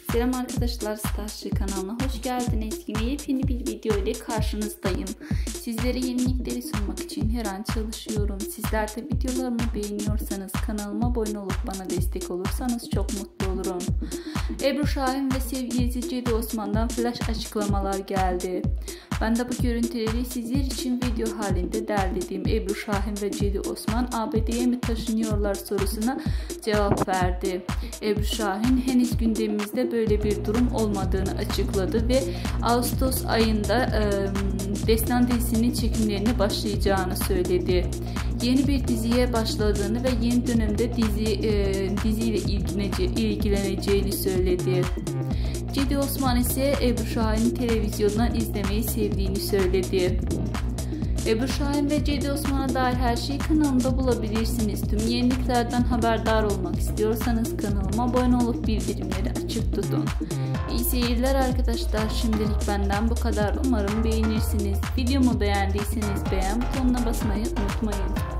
Selam arkadaşlar, Starship kanalına hoş geldiniz. Yine yepyeni bir video ile karşınızdayım. Sizlere yenilikleri sunmak için her an çalışıyorum. Sizler de videolarımı beğeniyorsanız kanalıma abone olup bana destek olursanız çok mutlu olurum. Ebru Şahin ve sevgilisi Cedi Osman'dan flash açıklamalar geldi. Ben de bu görüntüleri sizler için video halinde derledim. Ebru Şahin ve Cedi Osman ABD'ye mi taşınıyorlar sorusuna cevap verdi. Ebru Şahin henüz gündemimizde böyle bir durum olmadığını açıkladı ve Ağustos ayında Destan dizisinin çekimlerine başlayacağını söyledi. Yeni bir diziye başladığını ve yeni dönemde diziyle ilgileneceğini söyledi. Cedi Osman ise Ebru Şahin'i televizyondan izlemeyi sevdiğini söyledi. Ebru Şahin ve Cedi Osman'a dair her şeyi kanalımda bulabilirsiniz. Tüm yeniliklerden haberdar olmak istiyorsanız kanalıma abone olup bildirimleri açık tutun. İyi seyirler arkadaşlar. Şimdilik benden bu kadar. Umarım beğenirsiniz. Videomu beğendiyseniz beğen butonuna basmayı unutmayın.